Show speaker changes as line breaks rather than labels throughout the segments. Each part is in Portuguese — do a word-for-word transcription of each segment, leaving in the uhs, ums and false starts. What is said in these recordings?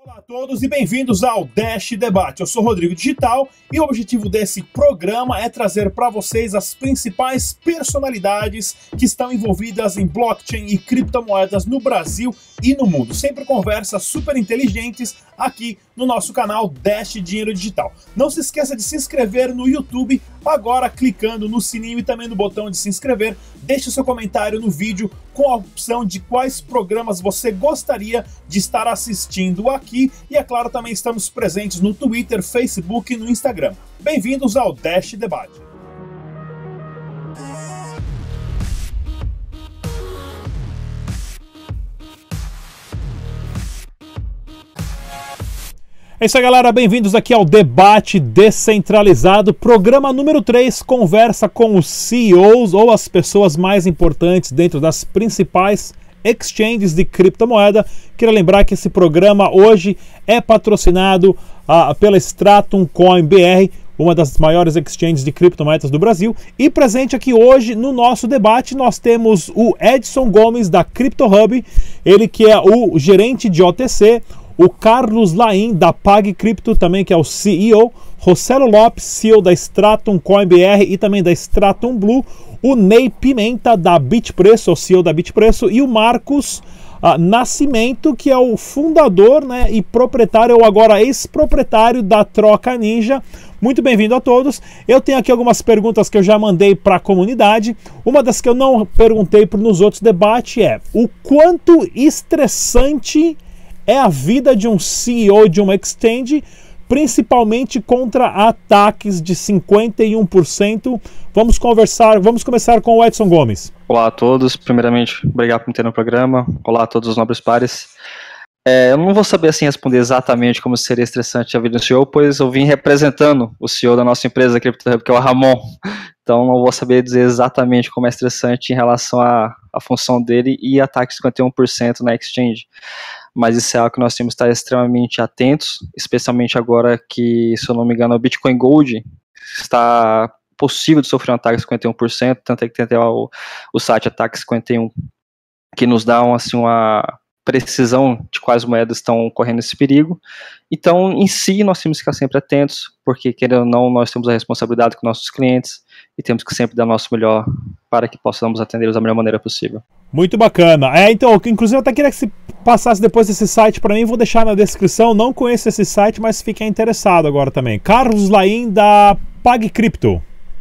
Olá a todos e bem-vindos ao Dash Debate. Eu sou Rodrigo Digital e o objetivo desse programa é trazer para vocês as principais personalidades que estão envolvidas em blockchain e criptomoedas no Brasil e no mundo. Sempre conversas super inteligentes aqui no nosso canal Dash Dinheiro Digital. Não se esqueça de se inscrever no YouTube agora clicando no sininho e também no botão de se inscrever. Deixe o seu comentário no vídeo com a opção de quais programas você gostaria de estar assistindo aqui. E é claro, também estamos presentes no Twitter, Facebook e no Instagram. Bem-vindos ao Dash Debate. É isso aí, galera, bem-vindos aqui ao Debate Descentralizado, programa número três, conversa com os C E Os ou as pessoas mais importantes dentro das principais exchanges de criptomoeda. Queria lembrar que esse programa hoje é patrocinado uh, pela Stratum Coin B R, uma das maiores exchanges de criptomoedas do Brasil. E presente aqui hoje no nosso debate nós temos o Edson Gomes da CryptoHub, ele que é o gerente de O T C, o Carlos Laim da PagCrypto também, que é o C E O, Rossello Lopes, C E O da Stratum Coin B R e também da Stratum Blue, o Ney Pimenta da Bitpreço, o C E O da Bitpreço, e o Marcos uh, Nascimento, que é o fundador, né, e proprietário, ou agora ex-proprietário da Troca Ninja. Muito bem-vindo a todos. Eu tenho aqui algumas perguntas que eu já mandei para a comunidade. Uma das que eu não perguntei nos outros debates é: o quanto estressante é a vida de um C E O de uma exchange, principalmente contra ataques de cinquenta e um por cento. Vamos conversar, vamos começar com o Edson Gomes.
Olá a todos, primeiramente, obrigado por me ter no programa. Olá a todos os nobres pares. É, eu não vou saber assim responder exatamente como seria estressante a vida do C E O, pois eu vim representando o C E O da nossa empresa CryptoHub, que é o Ramon. Então não vou saber dizer exatamente como é estressante em relação à, à função dele e ataque cinquenta e um por cento na exchange. Mas isso é algo que nós temos que estar extremamente atentos, especialmente agora que, se eu não me engano, o Bitcoin Gold está possível de sofrer um ataque de cinquenta e um por cento, tanto é que tem até o, o site Ataque cinquenta e um, que nos dá assim, uma precisão de quais moedas estão correndo esse perigo. Então, em si, nós temos que ficar sempre atentos, porque, querendo ou não, nós temos a responsabilidade com nossos clientes e temos que sempre dar o nosso melhor para que possamos atendê-los da melhor maneira possível.
Muito bacana. É, então, inclusive eu até queria que você passasse depois desse site para mim, vou deixar na descrição. Não conheço esse site, mas fiquei interessado agora também. Carlos Laim da PagCrypto.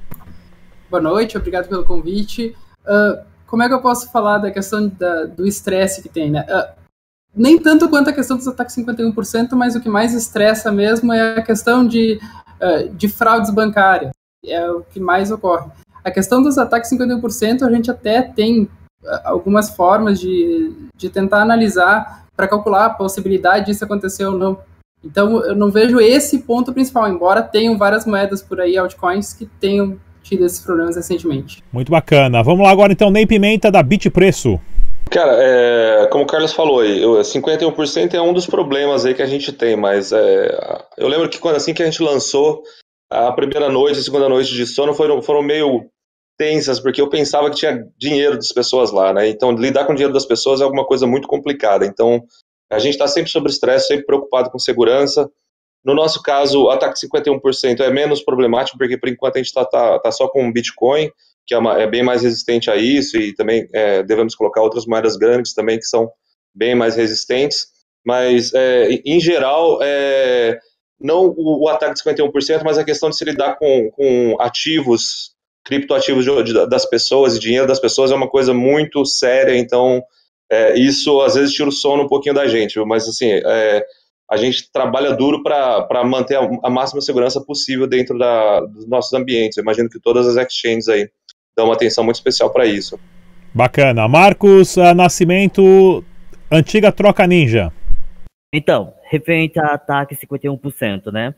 Boa noite, obrigado pelo convite. Uh, como é que eu posso falar da questão da, do estresse que tem, né? Uh, nem tanto quanto a questão dos ataques cinquenta e um por cento, mas o que mais estressa mesmo é a questão de, uh, de fraudes bancárias. É o que mais ocorre. A questão dos ataques cinquenta e um por cento, a gente até tem algumas formas de, de tentar analisar para calcular a possibilidade disso acontecer ou não. Então, eu não vejo esse ponto principal, embora tenham várias moedas por aí, altcoins, que tenham tido esses problemas recentemente.
Muito bacana. Vamos lá agora, então, Ney Pimenta, da Bitpreço.
Cara, é, como o Carlos falou aí, cinquenta e um por cento é um dos problemas aí que a gente tem, mas é, eu lembro que quando assim que a gente lançou, a primeira noite e a segunda noite de sono foram, foram meio tensas, porque eu pensava que tinha dinheiro das pessoas lá, né? Então, lidar com o dinheiro das pessoas é alguma coisa muito complicada. Então, a gente está sempre sob estresse, sempre preocupado com segurança. No nosso caso, o ataque cinquenta e um por cento é menos problemático, porque por enquanto a gente está tá, tá só com o Bitcoin, que é, uma, é bem mais resistente a isso, e também é, devemos colocar outras moedas grandes também, que são bem mais resistentes. Mas, é, em geral, é, não o, o ataque de cinquenta e um por cento, mas a questão de se lidar com, com ativos, criptoativos de, de, das pessoas e dinheiro das pessoas é uma coisa muito séria. Então, é, isso às vezes tira o sono um pouquinho da gente, viu? Mas assim, é, a gente trabalha duro para manter a, a máxima segurança possível dentro da, dos nossos ambientes. Eu imagino que todas as exchanges aí dão uma atenção muito especial para isso.
Bacana. Marcos uh, Nascimento, antiga Troca Ninja.
Então, referente a ataque cinquenta e um por cento, né?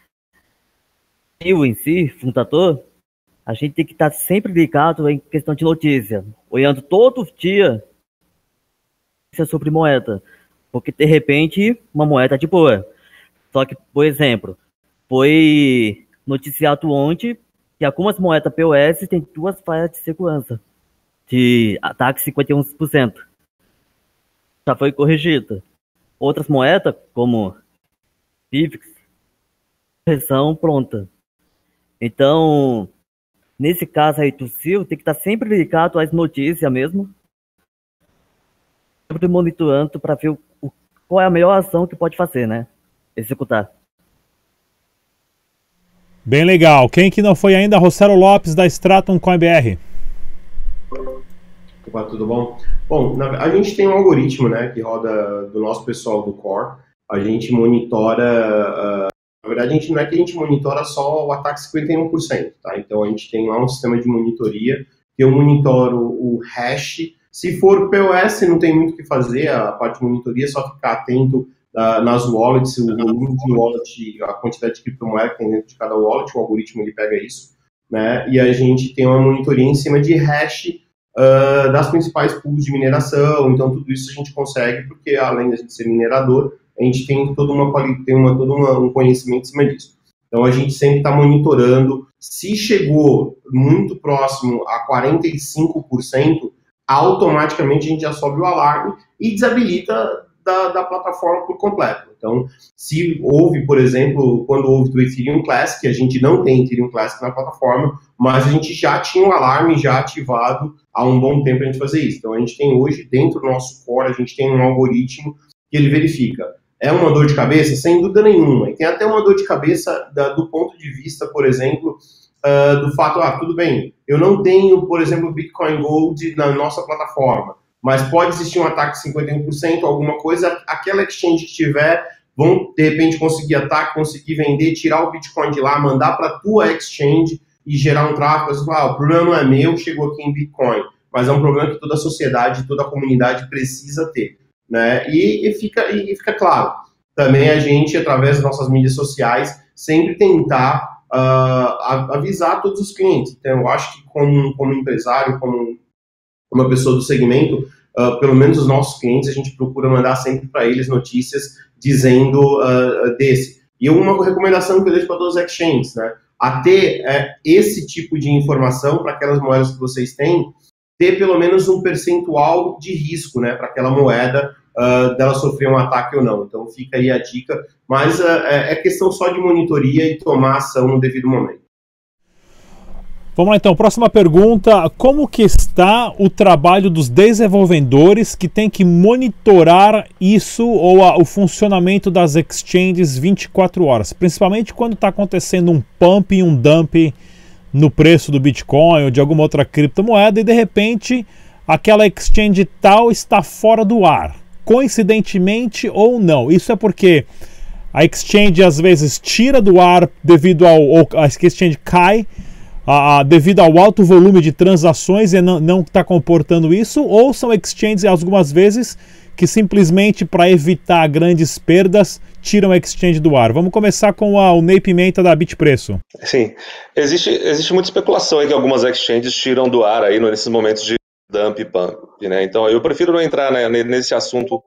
Eu em si, fundador, a gente tem que estar sempre ligado em questão de notícia, olhando todo dia sobre moeda, porque de repente uma moeda de boa. Só que, por exemplo, foi noticiado ontem que algumas moedas P O S têm duas falhas de segurança, de ataque cinquenta e um por cento. Já foi corrigida. outras moedas, como Pivx, correção pronta. Então, nesse caso aí do C I O, tem que estar sempre ligado às notícias mesmo, sempre monitorando para ver o, o, qual é a melhor ação que pode fazer, né? Executar.
Bem legal. Quem que não foi ainda? Rossello Lopes, da Stratum Coin B R.
Opa, tudo bom? Bom, na, a gente tem um algoritmo, né, que roda do nosso pessoal do Core. A gente monitora... Uh, na verdade, a gente, não é que a gente monitora só o ataque cinquenta e um por cento, tá? Então, a gente tem lá um sistema de monitoria que eu monitoro o hash. Se for P O S, não tem muito o que fazer. A parte de monitoria é só ficar atento Uh, nas wallets, o volume de wallet, a quantidade de criptomoeda que tem dentro de cada wallet, o algoritmo ele pega isso, né? E a gente tem uma monitoria em cima de hash uh, das principais pools de mineração. Então tudo isso a gente consegue, porque além de a gente ser minerador, a gente tem toda uma tem uma, todo uma, um conhecimento em cima disso. Então a gente sempre está monitorando. Se chegou muito próximo a quarenta e cinco por cento, automaticamente a gente já sobe o alarme e desabilita Da, da plataforma por completo. Então, se houve, por exemplo, quando houve do Ethereum Classic, a gente não tem Ethereum Classic na plataforma, mas a gente já tinha um alarme já ativado há um bom tempo para a gente fazer isso. Então, a gente tem hoje, dentro do nosso core, a gente tem um algoritmo que ele verifica. É uma dor de cabeça? Sem dúvida nenhuma. E tem até uma dor de cabeça da, do ponto de vista, por exemplo, uh, do fato, ah, tudo bem, eu não tenho, por exemplo, Bitcoin Gold na nossa plataforma, mas pode existir um ataque de cinquenta e um por cento, alguma coisa, aquela exchange que tiver, vão, de repente, conseguir ataque, conseguir vender, tirar o Bitcoin de lá, mandar para a tua exchange e gerar um tráfego. Ah, o problema não é meu, chegou aqui em Bitcoin, mas é um problema que toda a sociedade, toda a comunidade precisa ter, né? E, e, fica, e fica claro, também a gente, através das nossas mídias sociais, sempre tentar uh, avisar todos os clientes. Então, eu acho que como, como empresário, como uma pessoa do segmento, uh, pelo menos os nossos clientes, a gente procura mandar sempre para eles notícias dizendo uh, desse. E uma recomendação que eu deixo para todos os exchanges, né? A ter uh, esse tipo de informação para aquelas moedas que vocês têm, ter pelo menos um percentual de risco, né? Para aquela moeda uh, dela sofrer um ataque ou não. Então fica aí a dica, mas uh, é questão só de monitoria e tomar ação no devido momento.
Vamos lá então, próxima pergunta. Como que está o trabalho dos desenvolvedores que tem que monitorar isso ou a, o funcionamento das exchanges vinte e quatro horas? Principalmente quando está acontecendo um pump e um dump no preço do Bitcoin ou de alguma outra criptomoeda e de repente aquela exchange tal está fora do ar. Coincidentemente ou não. Isso é porque a exchange às vezes tira do ar devido ao... ou a exchange cai Ah, devido ao alto volume de transações e não está comportando isso, ou são exchanges algumas vezes que simplesmente para evitar grandes perdas tiram a exchange do ar. Vamos começar com a, o Ney Pimenta da Bitpreço.
Sim, existe, existe muita especulação aí que algumas exchanges tiram do ar aí nesses momentos de dump e pump, né? Então eu prefiro não entrar, né, nesse assunto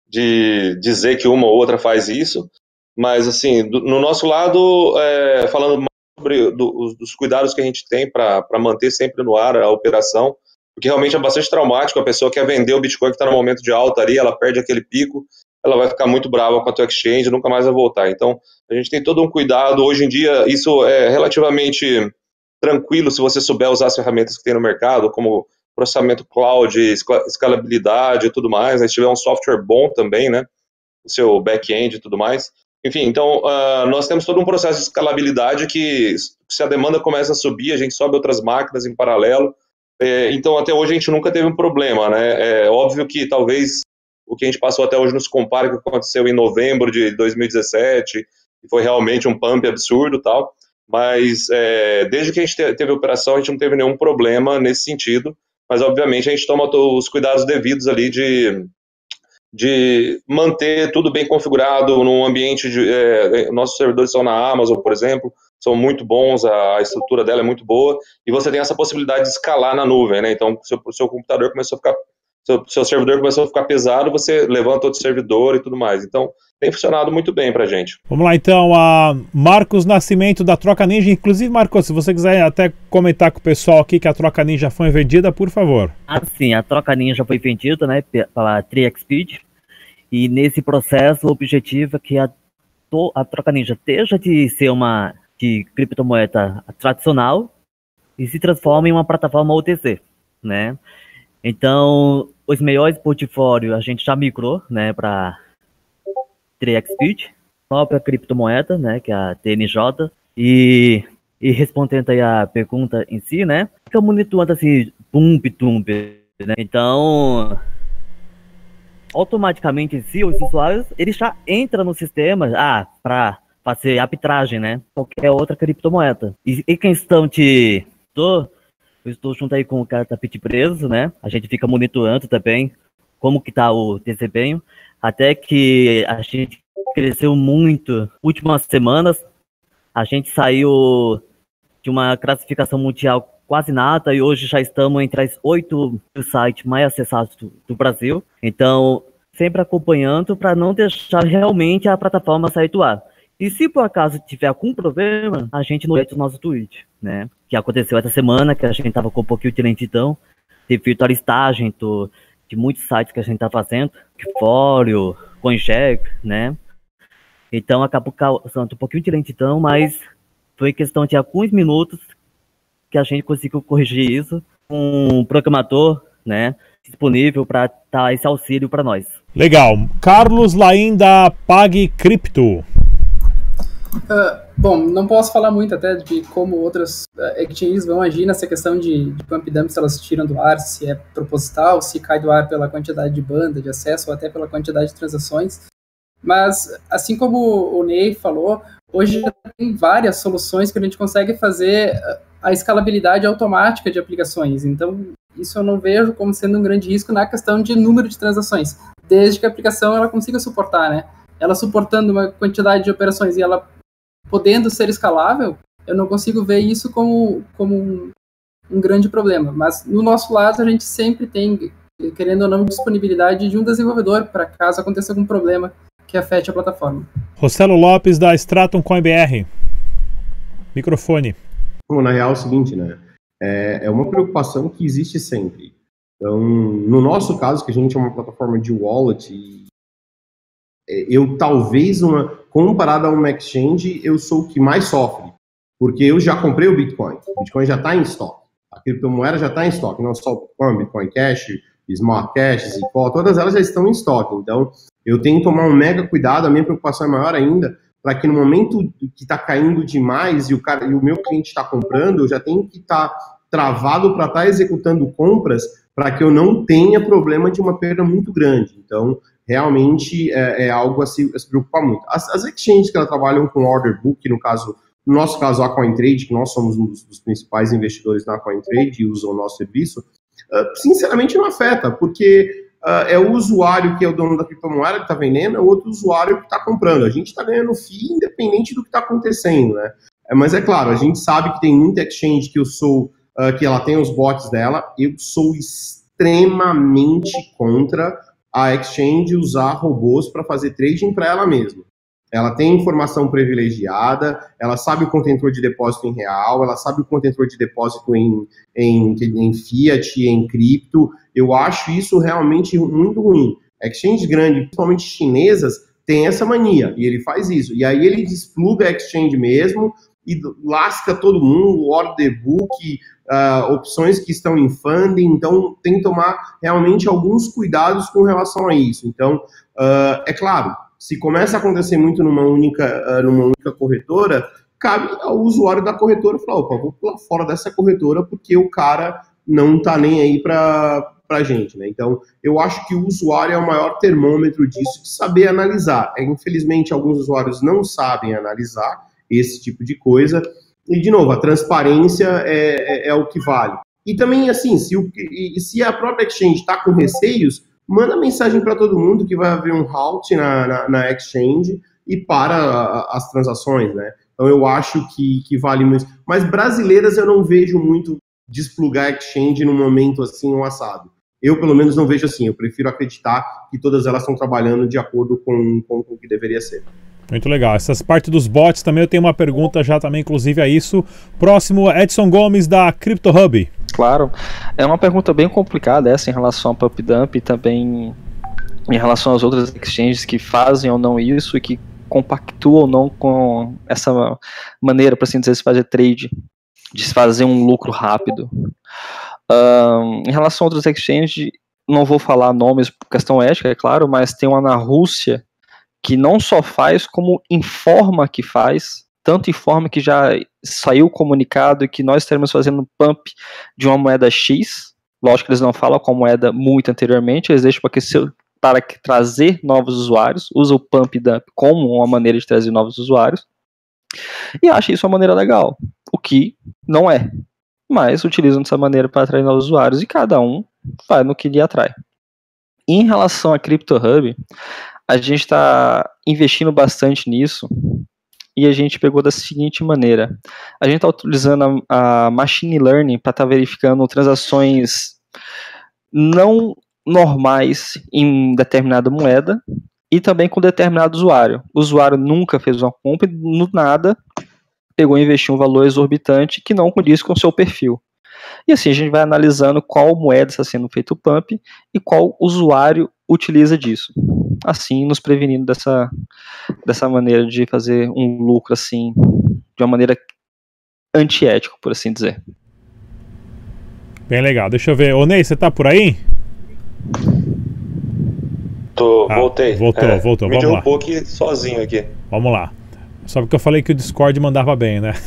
de dizer que uma ou outra faz isso, mas assim, do, no nosso lado, é, falando sobre do, dos cuidados que a gente tem para manter sempre no ar a operação, porque realmente é bastante traumático. A pessoa quer vender o Bitcoin que está no momento de alta ali, ela perde aquele pico, ela vai ficar muito brava com a tua exchange, nunca mais vai voltar. Então, a gente tem todo um cuidado. Hoje em dia, isso é relativamente tranquilo se você souber usar as ferramentas que tem no mercado, como processamento cloud, escalabilidade e tudo mais, né? Se tiver um software bom também, né? O seu back-end e tudo mais. Enfim, então, uh, nós temos todo um processo de escalabilidade que, se a demanda começa a subir, a gente sobe outras máquinas em paralelo. É, então, até hoje, a gente nunca teve um problema, né? É óbvio que, talvez, o que a gente passou até hoje nos compare com o que aconteceu em novembro de dois mil e dezessete, que foi realmente um pump absurdo e tal, mas é, desde que a gente teve a operação, a gente não teve nenhum problema nesse sentido, mas, obviamente, a gente toma os cuidados devidos ali de... de manter tudo bem configurado num ambiente de... É, nossos servidores são na Amazon, por exemplo, são muito bons, a estrutura dela é muito boa, e você tem essa possibilidade de escalar na nuvem, né? Então, se o seu computador começou a ficar... seu, seu servidor começou a ficar pesado, você levanta outro servidor e tudo mais. Então, tem funcionado muito bem pra gente.
Vamos lá, então, a Marcos Nascimento da Troca Ninja. Inclusive, Marcos, se você quiser até comentar com o pessoal aqui que a Troca Ninja foi vendida, por favor.
Ah, sim, a Troca Ninja foi vendida, né, pela três X Speed. E nesse processo, o objetivo é que a, a Troca Ninja deixa de ser uma de criptomoeda tradicional e se transforma em uma plataforma O T C, né? Então, os melhores portfólios a gente já migrou, né, para três X P, própria criptomoeda, né, que é a T N J, e, e respondendo aí a pergunta em si, né, fica monitorando assim, tump, tump, né? Então, automaticamente em si, os usuários, eles já entram no sistema, ah, para fazer arbitragem, né, qualquer outra criptomoeda. E, e questão de... Tô, eu estou junto aí com o cara da Pit Preso, né, a gente fica monitorando também como que tá o desempenho, até que a gente cresceu muito últimas semanas, a gente saiu de uma classificação mundial quase nada, e hoje já estamos entre as oito sites mais acessados do, do Brasil. Então, sempre acompanhando para não deixar realmente a plataforma sair do ar. E se por acaso tiver algum problema, a gente não entra no nosso tweet, né? Que aconteceu essa semana, que a gente estava com um pouquinho de lentidão, devido à listagem do, de muitos sites que a gente está fazendo, Fório, CoinJack, né? Então acabou causando um pouquinho de lentidão, mas foi questão de alguns minutos que a gente conseguiu corrigir isso, um programador, né, disponível para dar esse auxílio para nós.
Legal. Carlos Laim da PagCrypto.
Uh, bom, não posso falar muito até de como outras uh, exchanges vão agir nessa questão de, de pump dump, se elas tiram do ar, se é proposital, se cai do ar pela quantidade de banda, de acesso, ou até pela quantidade de transações. Mas, assim como o Ney falou, hoje já tem várias soluções que a gente consegue fazer a escalabilidade automática de aplicações. Então, isso eu não vejo como sendo um grande risco na questão de número de transações, desde que a aplicação ela consiga suportar, né? Ela suportando uma quantidade de operações e ela podendo ser escalável, eu não consigo ver isso como, como um, um grande problema. Mas, no nosso lado, a gente sempre tem, querendo ou não, disponibilidade de um desenvolvedor para caso aconteça algum problema que afete a plataforma.
Rossello Lopes, da Stratum Coin B R. Microfone.
Bom, na real é o seguinte, né? É, é uma preocupação que existe sempre. Então, no nosso caso, que a gente é uma plataforma de wallet, e eu talvez, uma, comparado a uma exchange, eu sou o que mais sofre. Porque eu já comprei o Bitcoin. O Bitcoin já está em estoque. A criptomoeda já está em estoque. Não só o Bitcoin, Bitcoin Cash, Smart Cash, Zippo, todas elas já estão em estoque. Então, eu tenho que tomar um mega cuidado, a minha preocupação é maior ainda, para que no momento que está caindo demais e o, cara, e o meu cliente está comprando, eu já tenho que estar tá travado para estar tá executando compras para que eu não tenha problema de uma perda muito grande. Então, realmente é, é algo a se, a se preocupar muito. As, as exchanges que elas trabalham com order book, no caso, no nosso caso a CoinTrade, que nós somos um dos, dos principais investidores na CoinTrade e usam o nosso serviço, uh, sinceramente não afeta, porque Uh, é o usuário que é o dono da criptomoeda que está vendendo, é o outro usuário que está comprando. A gente está ganhando F I I independente do que está acontecendo, né? É, mas é claro, a gente sabe que tem muita exchange que eu sou, uh, que ela tem os bots dela. Eu sou extremamente contra a exchange usar robôs para fazer trading para ela mesma. Ela tem informação privilegiada, ela sabe o contentor de depósito em real, ela sabe o contentor de depósito em, em, em fiat, em cripto. Eu acho isso realmente muito ruim. Exchange grande, principalmente chinesas, tem essa mania, e ele faz isso. E aí ele despluga a exchange mesmo e lasca todo mundo, order book, uh, opções que estão em funding. Então tem que tomar realmente alguns cuidados com relação a isso. Então, uh, é claro, se começa a acontecer muito numa única, uh, numa única corretora, cabe ao usuário da corretora falar, opa, vou pular fora dessa corretora porque o cara não tá nem aí para pra gente, né? Então, eu acho que o usuário é o maior termômetro disso, de saber analisar. É, infelizmente, alguns usuários não sabem analisar esse tipo de coisa. E, de novo, a transparência é, é, é o que vale. E também, assim, se, o, e, se a própria exchange está com receios, manda mensagem para todo mundo que vai haver um halt na, na, na exchange e para as transações, né? Então, eu acho que, que vale muito. Mas brasileiras eu não vejo muito desplugar exchange num momento assim, um assado. Eu, pelo menos, não vejo assim. Eu prefiro acreditar que todas elas estão trabalhando de acordo com, com, com o que deveria ser.
Muito legal. Essas partes dos bots também, eu tenho uma pergunta já também, inclusive, a isso. Próximo, Edson Gomes, da CryptoHub.
Claro. É uma pergunta bem complicada essa em relação ao pump dump e também em relação às outras exchanges que fazem ou não isso e que compactuam ou não com essa maneira, para assim dizer, de se fazer trade, de se fazer um lucro rápido. Um, em relação a outras exchanges, não vou falar nomes por questão ética, é claro, mas tem uma na Rússia que não só faz, como informa que faz, tanto informa que já saiu comunicado que nós estaremos fazendo pump de uma moeda X. Lógico que eles não falam qual moeda muito anteriormente, eles deixam para que seu para trazer novos usuários, usa o pump dump como uma maneira de trazer novos usuários, e acha isso uma maneira legal, o que não é, mas utilizam dessa maneira para atrair novos usuários, e cada um vai no que lhe atrai. Em relação a CryptoHub, a gente está investindo bastante nisso, e a gente pegou da seguinte maneira, a gente está utilizando a, a Machine Learning para estar tá verificando transações não normais em determinada moeda e também com determinado usuário. O usuário nunca fez uma compra e no nada pegou e investiu um valor exorbitante que não condiz com o seu perfil. E assim a gente vai analisando qual moeda está sendo feito o pump e qual usuário utiliza disso. Assim, nos prevenindo dessa, dessa maneira de fazer um lucro assim, de uma maneira antiética, por assim dizer.
Bem legal. Deixa eu ver. Ô Ney, você tá por aí?
Tô,
ah,
voltei.
Voltou, é, voltou.
Me
Vamos lá.
derrubou aqui sozinho aqui.
Vamos lá. Só porque eu falei que o Discord mandava bem, né?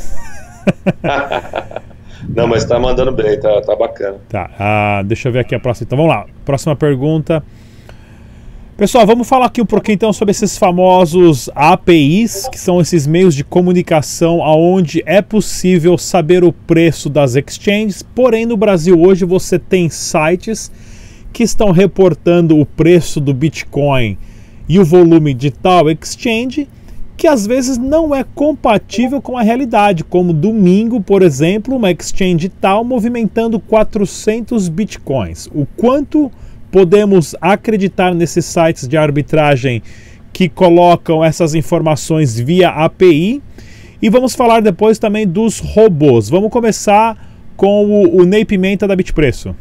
Não, mas tá mandando bem, tá, tá bacana.
Tá, uh, deixa eu ver aqui a próxima. Então vamos lá. Próxima pergunta. Pessoal, vamos falar aqui um pouquinho então sobre esses famosos A P Is, que são esses meios de comunicação onde é possível saber o preço das exchanges, porém no Brasil hoje você tem sites que estão reportando o preço do Bitcoin e o volume de tal exchange, que às vezes não é compatível com a realidade, como domingo, por exemplo, uma exchange tal movimentando quatrocentos Bitcoins. O quanto podemos acreditar nesses sites de arbitragem que colocam essas informações via A P I? E vamos falar depois também dos robôs. Vamos começar com o, o Ney Pimenta da Bitpreço.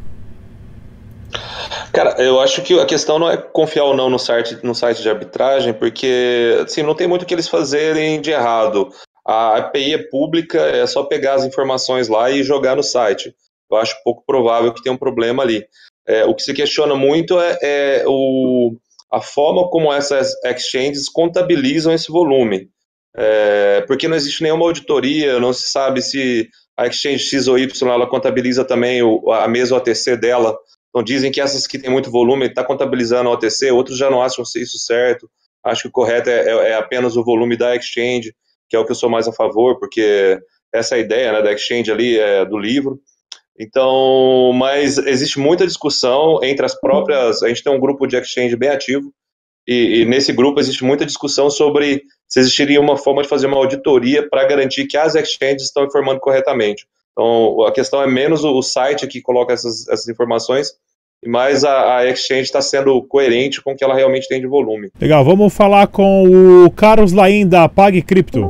Cara, eu acho que a questão não é confiar ou não no site, no site de arbitragem, porque assim, não tem muito o que eles fazerem de errado. A A P I é pública, é só pegar as informações lá e jogar no site. Eu acho pouco provável que tenha um problema ali. É, o que se questiona muito é, é o, a forma como essas exchanges contabilizam esse volume. É, porque não existe nenhuma auditoria, não se sabe se a exchange X ou Y ela contabiliza também o, a mesma O T C dela. Então dizem que essas que tem muito volume está contabilizando a O T C, outros já não acham isso certo. Acho que o correto é, é, é apenas o volume da exchange, que é o que eu sou mais a favor, porque essa é a ideia, né, da exchange ali, é, do livro. Então, mas existe muita discussão entre as próprias, a gente tem um grupo de exchange bem ativo, e, e nesse grupo existe muita discussão sobre se existiria uma forma de fazer uma auditoria para garantir que as exchanges estão informando corretamente. Então, a questão é menos o, o site que coloca essas, essas informações, e mais a, a exchange está sendo coerente com o que ela realmente tem de volume.
Legal, vamos falar com o Carlos Laim da Pag Crypto.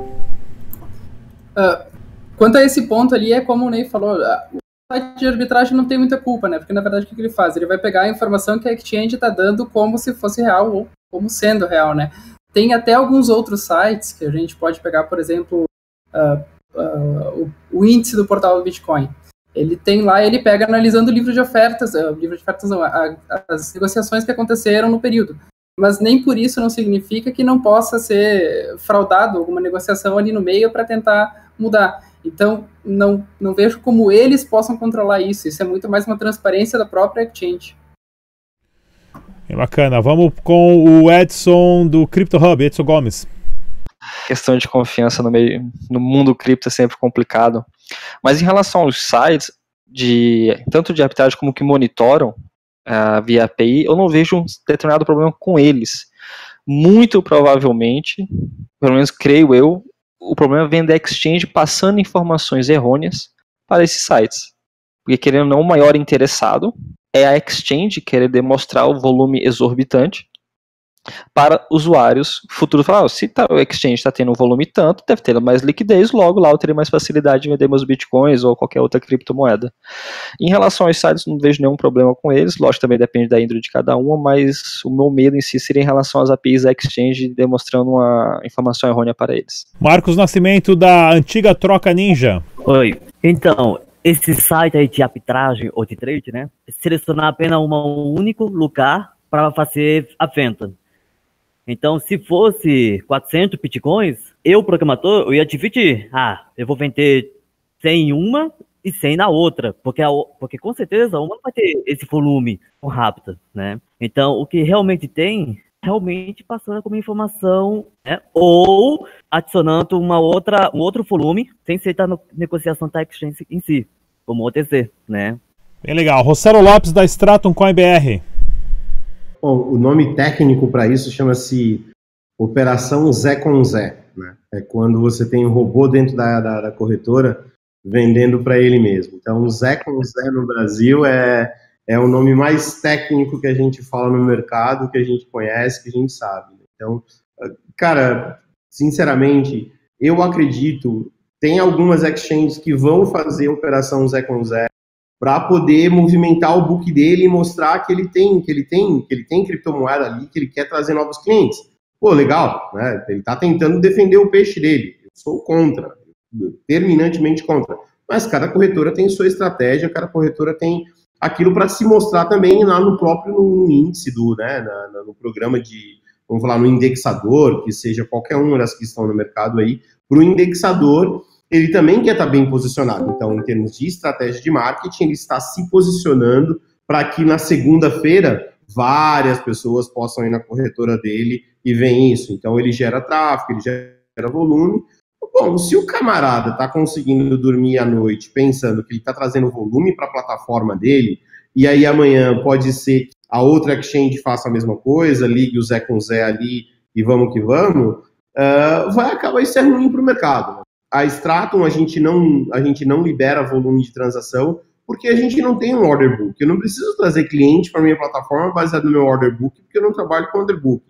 Uh, quanto a esse ponto ali, é como o Ney falou, uh, o site de arbitragem não tem muita culpa, né? Porque na verdade o que ele faz? Ele vai pegar a informação que a exchange está dando como se fosse real ou como sendo real, né? Tem até alguns outros sites que a gente pode pegar, por exemplo, uh, uh, o, o índice do portal do Bitcoin. Ele tem lá, ele pega analisando o livro de ofertas, uh, livro de ofertas não, a, as negociações que aconteceram no período. Mas nem por isso não significa que não possa ser fraudado alguma negociação ali no meio para tentar mudar. Então, não, não vejo como eles possam controlar isso. Isso é muito mais uma transparência da própria exchange.
É bacana. Vamos com o Edson do Crypto Hub, Edson Gomes.
Questão de confiança no meio, no mundo cripto é sempre complicado. Mas em relação aos sites, de, tanto de arbitragem como que monitoram uh, via A P I, eu não vejo um determinado problema com eles. Muito provavelmente, pelo menos creio eu, o problema vem da exchange passando informações errôneas para esses sites. Porque, querendo ou não, o maior interessado é a exchange querer demonstrar o volume exorbitante para usuários futuros. Falar, oh, se tá, o exchange está tendo um volume tanto, deve ter mais liquidez, logo lá eu teria mais facilidade de vender meus bitcoins ou qualquer outra criptomoeda. Em relação aos sites, não vejo nenhum problema com eles, lógico, também depende da índole de cada uma, mas o meu medo em si seria em relação às A P Is da exchange demonstrando uma informação errônea para eles.
Marcos Nascimento, da antiga Troca Ninja.
Oi, então, esse site aí de arbitragem ou de trade, né, selecionar apenas um único lugar para fazer a venda. Então, se fosse quatrocentos bitcoins, eu, programador, eu ia dividir. Ah, eu vou vender cem em uma e cem na outra, porque, a, porque com certeza uma vai ter esse volume rápido, né? Então, o que realmente tem, realmente passando como informação, né? Ou adicionando uma outra, um outro volume, sem ser da negociação da exchange em si, como O T C, né?
Bem legal. Rossello Lopes, da Stratum Coin B R.
Bom, o nome técnico para isso chama-se Operação Zé com Zé, né? É quando você tem um robô dentro da, da, da corretora vendendo para ele mesmo. Então, Zé com Zé no Brasil é, é o nome mais técnico que a gente fala no mercado, que a gente conhece, que a gente sabe. Então, cara, sinceramente, eu acredito, tem algumas exchanges que vão fazer Operação Zé com Zé para poder movimentar o book dele e mostrar que ele tem, que ele tem, que ele tem criptomoeda ali, que ele quer trazer novos clientes. Pô, legal, né? Ele está tentando defender o peixe dele. Eu sou contra, terminantemente contra. Mas cada corretora tem sua estratégia, cada corretora tem aquilo para se mostrar também lá no próprio no índice do, né, na, na, no programa de, vamos falar, no indexador, que seja qualquer uma das que estão no mercado aí, para o indexador ele também quer estar bem posicionado. Então, em termos de estratégia de marketing, ele está se posicionando para que na segunda-feira várias pessoas possam ir na corretora dele e veem isso. Então, ele gera tráfego, ele gera volume. Bom, se o camarada está conseguindo dormir à noite pensando que ele está trazendo volume para a plataforma dele, e aí amanhã pode ser que a outra exchange faça a mesma coisa, ligue o Zé com Zé ali e vamos que vamos, uh, vai acabar isso é ruim para o mercado, né? A Stratum, a gente, não, a gente não libera volume de transação porque a gente não tem um order book. Eu não preciso trazer cliente para a minha plataforma baseado no meu order book porque eu não trabalho com order book.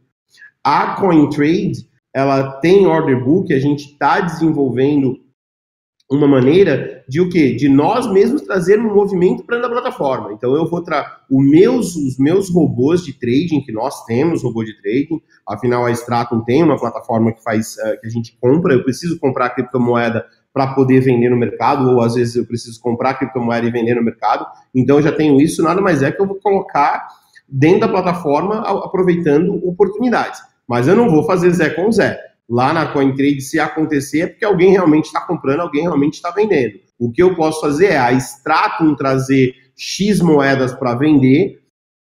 A CoinTrade, ela tem order book, a gente está desenvolvendo uma maneira de o quê? De nós mesmos trazer um movimento para a plataforma. Então eu vou trazer meus, os meus robôs de trading, que nós temos robô de trading, afinal a Stratum tem uma plataforma que faz, uh, que a gente compra, eu preciso comprar criptomoeda para poder vender no mercado, ou às vezes eu preciso comprar criptomoeda e vender no mercado, então eu já tenho isso, nada mais é que eu vou colocar dentro da plataforma aproveitando oportunidades. Mas eu não vou fazer Zé com Zé. Lá na CoinTrade, se acontecer, é porque alguém realmente está comprando, alguém realmente está vendendo. O que eu posso fazer é a Stratum trazer X moedas para vender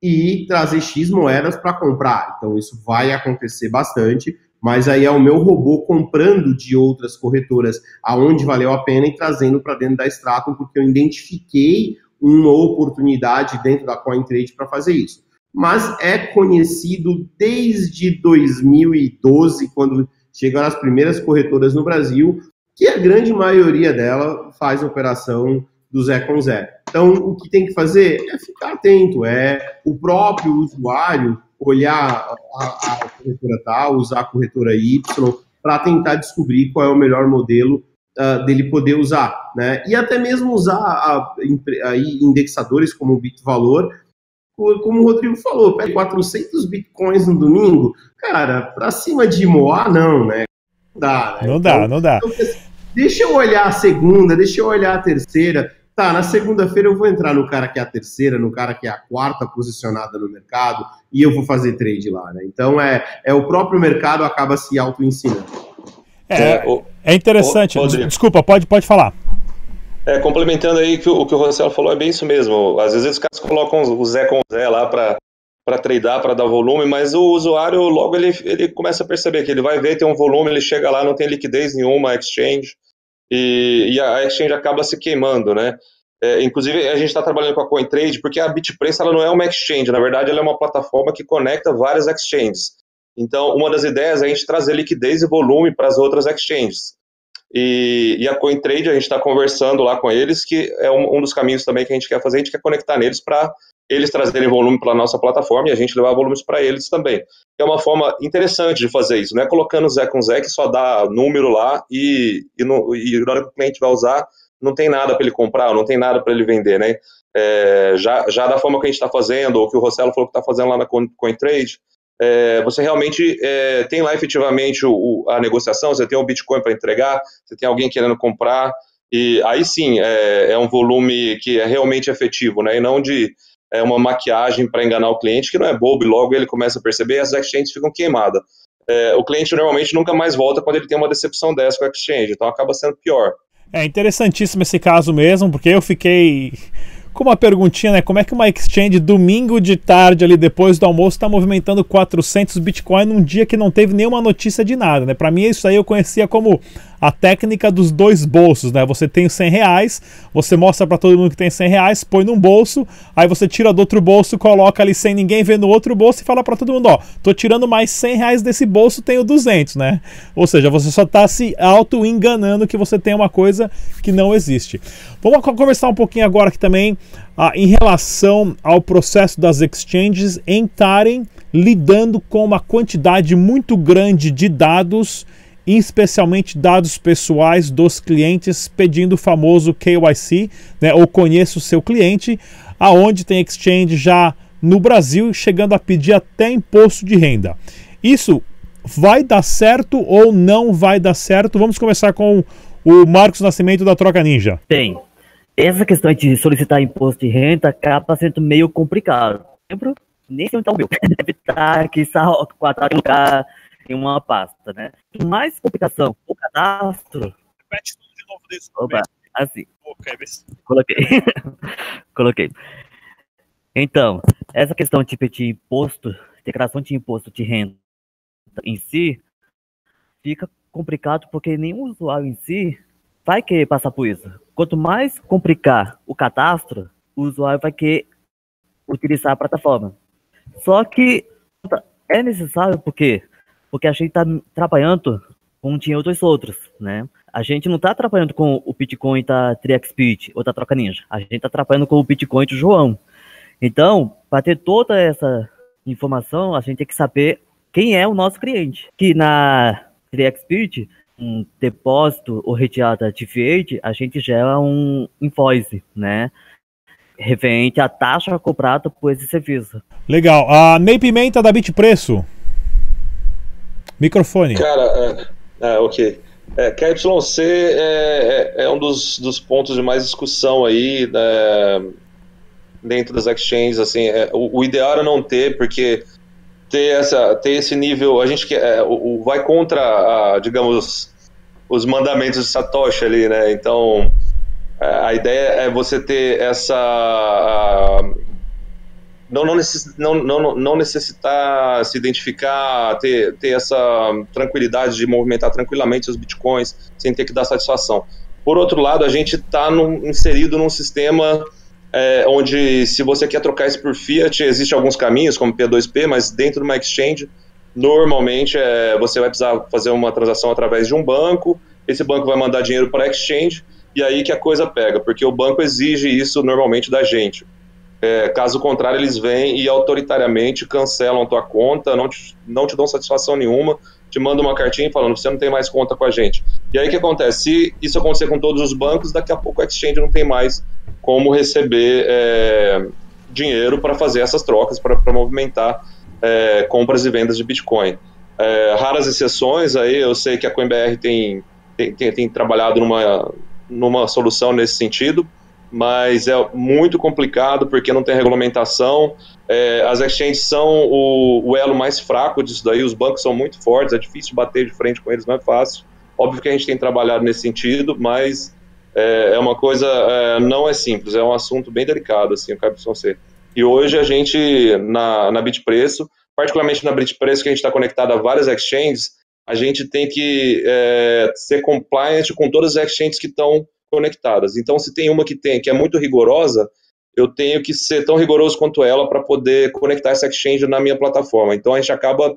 e trazer X moedas para comprar. Então, isso vai acontecer bastante, mas aí é o meu robô comprando de outras corretoras aonde valeu a pena e trazendo para dentro da Stratum, porque eu identifiquei uma oportunidade dentro da CoinTrade para fazer isso. Mas é conhecido desde dois mil e doze, quando chegaram as primeiras corretoras no Brasil, que a grande maioria dela faz a operação do Zé com Zé. Então, o que tem que fazer é ficar atento, é o próprio usuário olhar a, a corretora tal, usar a corretora Y, para tentar descobrir qual é o melhor modelo uh, dele poder usar, né? E até mesmo usar a, a, indexadores como o Bitvalor, como o Rodrigo falou, pega quatrocentos bitcoins no domingo, cara, pra cima de Moá, não, né? Não dá, né?
Não dá, então, não dá.
Então, deixa eu olhar a segunda, deixa eu olhar a terceira. Tá, na segunda-feira eu vou entrar no cara que é a terceira, no cara que é a quarta posicionada no mercado, e eu vou fazer trade lá, né? Então, é, é o próprio mercado acaba se auto-ensinando.
É, é, o, é interessante. O, Desculpa, pode, pode falar.
É, complementando aí que o, o que o Rossello falou, é bem isso mesmo. Às vezes os caras colocam o Zé com o Zé lá para para tradear, para dar volume, mas o usuário logo ele, ele começa a perceber que ele vai ver, tem um volume, ele chega lá, não tem liquidez nenhuma, a exchange, e, e a exchange acaba se queimando, né? É, inclusive, a gente está trabalhando com a CoinTrade, porque a BitPress ela não é uma exchange, na verdade ela é uma plataforma que conecta várias exchanges. Então, uma das ideias é a gente trazer liquidez e volume para as outras exchanges. E, e a CoinTrade, a gente está conversando lá com eles, que é um, um dos caminhos também que a gente quer fazer, a gente quer conectar neles para eles trazerem volume para a nossa plataforma e a gente levar volumes para eles também. É uma forma interessante de fazer isso, não é colocando Zé com Zé que só dá número lá e, e, no, e na hora que o cliente vai usar, não tem nada para ele comprar, não tem nada para ele vender, né? É, já, já da forma que a gente está fazendo, ou que o Rossello falou que está fazendo lá na CoinTrade, é, você realmente é, tem lá efetivamente o, o, a negociação, você tem um Bitcoin para entregar, você tem alguém querendo comprar, e aí sim é, é um volume que é realmente efetivo, né? E não de é, uma maquiagem para enganar o cliente, que não é bobo, e logo ele começa a perceber e as exchanges ficam queimadas. É, o cliente normalmente nunca mais volta quando ele tem uma decepção dessa com a exchange, então acaba sendo pior.
É interessantíssimo esse caso mesmo, porque eu fiquei com uma perguntinha, né? Como é que uma exchange domingo de tarde, ali depois do almoço, está movimentando quatrocentos Bitcoin num dia que não teve nenhuma notícia de nada, né? Para mim isso aí eu conhecia como a técnica dos dois bolsos, né? Você tem os cem reais, você mostra para todo mundo que tem cem reais, põe num bolso, aí você tira do outro bolso, coloca ali sem ninguém ver no outro bolso e fala para todo mundo, ó, tô tirando mais cem reais desse bolso, tenho duzentos, né? Ou seja, você só tá se auto-enganando que você tem uma coisa que não existe. Vamos conversar um pouquinho agora aqui também ah, em relação ao processo das exchanges em estarem lidando com uma quantidade muito grande de dados, especialmente dados pessoais dos clientes, pedindo o famoso K Y C, né, ou conheça o seu cliente, aonde tem exchange já no Brasil chegando a pedir até imposto de renda. Isso vai dar certo ou não vai dar certo? Vamos começar com o Marcos Nascimento da Troca Ninja.
Tem. Essa questão de solicitar imposto de renda acaba sendo meio complicado. Lembro? Nem sei onde está o meu. Deve estar aqui só quadrado em lugar em uma pasta, né? Mais complicação, o cadastro.
Repete tudo de novo desse.
Opa, assim.
Okay,
Coloquei. Coloquei. Então, essa questão de pedir imposto, declaração de imposto de renda em si, fica complicado porque nenhum usuário em si vai querer passar por isso. Quanto mais complicar o cadastro, o usuário vai querer utilizar a plataforma. Só que é necessário porque porque a gente está trabalhando com dinheiro dos outros, né? A gente não está trabalhando com o Bitcoin da três X ou da Troca Ninja. A gente está trabalhando com o Bitcoin do João. Então, para ter toda essa informação, a gente tem que saber quem é o nosso cliente. Que na três X, um depósito ou retirada de fiat, a gente gera um invoice, né? Referente à taxa cobrada por esse serviço.
Legal. A Ney Pimenta da Bitpreço. Microfone.
Cara, é, é, ok. É, K Y C é, é, é um dos, dos pontos de mais discussão aí né, dentro das exchanges. Assim, é, o, o ideal era não ter, porque ter, essa, ter esse nível, a gente quer, é, o, o, vai contra, a, digamos, os mandamentos de Satoshi ali, né? Então, a ideia é você ter essa... A, Não, não, necess, não, não, não necessitar se identificar, ter, ter essa tranquilidade de movimentar tranquilamente os bitcoins sem ter que dar satisfação. Por outro lado, a gente está inserido num sistema é, onde se você quer trocar isso por fiat, existem alguns caminhos, como P dois P, mas dentro de uma exchange, normalmente é, você vai precisar fazer uma transação através de um banco, esse banco vai mandar dinheiro para a exchange, e aí que a coisa pega, porque o banco exige isso normalmente da gente. É, caso contrário, eles vêm e autoritariamente cancelam a tua conta, não te, não te dão satisfação nenhuma, te mandam uma cartinha falando você não tem mais conta com a gente. E aí o que acontece? Se isso acontecer com todos os bancos, daqui a pouco a exchange não tem mais como receber é, dinheiro para fazer essas trocas, para movimentar é, compras e vendas de Bitcoin. É, raras exceções, aí eu sei que a CoinBR tem, tem, tem, tem trabalhado numa, numa solução nesse sentido, mas é muito complicado porque não tem regulamentação, é, as exchanges são o, o elo mais fraco disso daí, os bancos são muito fortes, é difícil bater de frente com eles, não é fácil. Óbvio que a gente tem trabalhado nesse sentido, mas é, é uma coisa, é, não é simples, é um assunto bem delicado, assim, o K Y C. E hoje a gente, na, na Bitpreço, particularmente na Bitpreço, que a gente está conectado a várias exchanges, a gente tem que é, ser compliant com todas as exchanges que estão conectadas. Então, se tem uma que tem que é muito rigorosa, eu tenho que ser tão rigoroso quanto ela para poder conectar essa exchange na minha plataforma. Então, a gente acaba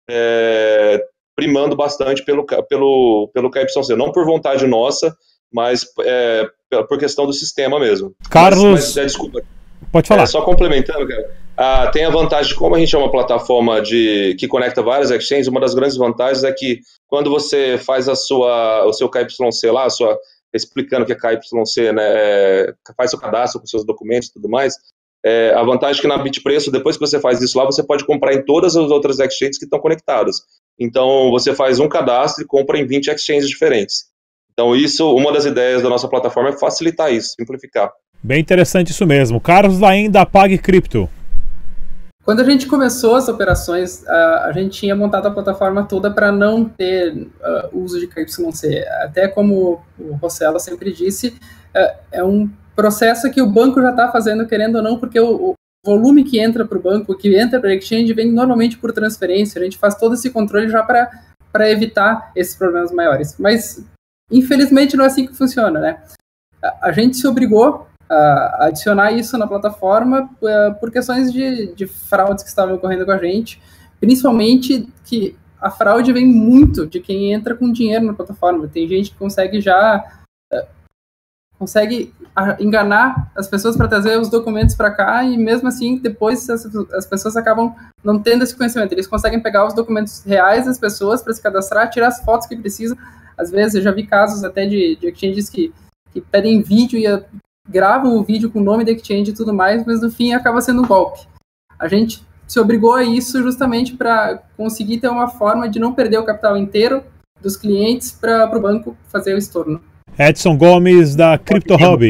é, primando bastante pelo, pelo, pelo K Y C. Não por vontade nossa, mas é, por questão do sistema mesmo.
Carlos,
mas, mas, é, desculpa.
Pode falar.
É, só complementando, cara, ah, tem a vantagem de como a gente é uma plataforma de, que conecta várias exchanges, uma das grandes vantagens é que quando você faz a sua, o seu K Y C lá, a sua, explicando o que é K Y C, né, é, faz seu cadastro com seus documentos e tudo mais, é, a vantagem é que na Bitpreço, depois que você faz isso lá, você pode comprar em todas as outras exchanges que estão conectadas. Então, você faz um cadastro e compra em vinte exchanges diferentes. Então, isso, uma das ideias da nossa plataforma é facilitar isso, simplificar.
Bem interessante isso mesmo. Carlos Laim, da PagCrypto.
Quando a gente começou as operações, a, a gente tinha montado a plataforma toda para não ter uh, uso de K Y C. Até como o Rossello sempre disse, uh, é um processo que o banco já está fazendo, querendo ou não, porque o, o volume que entra para o banco, que entra para a exchange, vem normalmente por transferência. A gente faz todo esse controle já para evitar esses problemas maiores. Mas, infelizmente, não é assim que funciona, né? A, a gente se obrigou a adicionar isso na plataforma uh, por questões de, de fraudes que estavam ocorrendo com a gente, principalmente que a fraude vem muito de quem entra com dinheiro na plataforma. Tem gente que consegue já uh, consegue enganar as pessoas para trazer os documentos para cá e mesmo assim depois as, as pessoas acabam não tendo esse conhecimento. Eles conseguem pegar os documentos reais das pessoas para se cadastrar, tirar as fotos que precisam. Às vezes eu já vi casos até de, de exchanges que, que pedem vídeo e a gravam o vídeo com o nome da exchange e tudo mais, mas no fim acaba sendo um golpe. A gente se obrigou a isso justamente para conseguir ter uma forma de não perder o capital inteiro dos clientes para o banco fazer o estorno.
Edson Gomes, da Crypto Hub.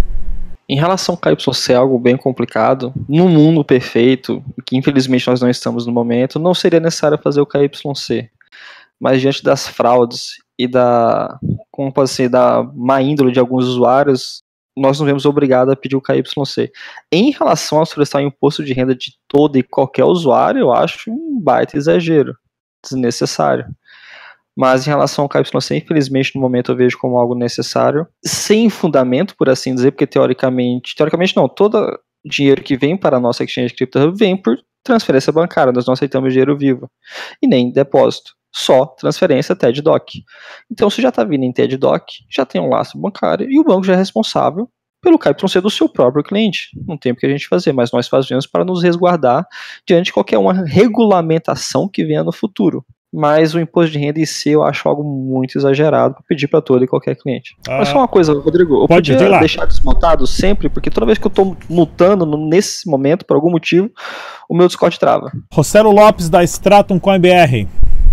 Em relação ao K Y C, é algo bem complicado. No mundo perfeito, que infelizmente nós não estamos no momento, não seria necessário fazer o K Y C. Mas diante das fraudes e da, como pode ser, da má índole de alguns usuários, nós nos vemos obrigados a pedir o K Y C. Em relação a solicitar o imposto de renda de todo e qualquer usuário, eu acho um baita exagero, desnecessário. Mas em relação ao K Y C, infelizmente, no momento eu vejo como algo necessário, sem fundamento, por assim dizer, porque teoricamente, teoricamente não, todo dinheiro que vem para a nossa exchange Crypto Hub vem por transferência bancária, nós não aceitamos dinheiro vivo, e nem depósito. Só transferência T E D D O C. Então, se já está vindo em T E D D O C, já tem um laço bancário e o banco já é responsável pelo K Y C do seu próprio cliente. Não tem o que a gente fazer, mas nós fazemos para nos resguardar diante de qualquer uma regulamentação que venha no futuro. Mas o imposto de renda em si eu acho algo muito exagerado para pedir para todo e qualquer cliente. Ah, mas só uma coisa, Rodrigo, eu
pode
podia deixar desmutado sempre, porque toda vez que eu estou mutando nesse momento, por algum motivo, o meu Discord trava.
Rossello Lopes, da Stratum Coin B R.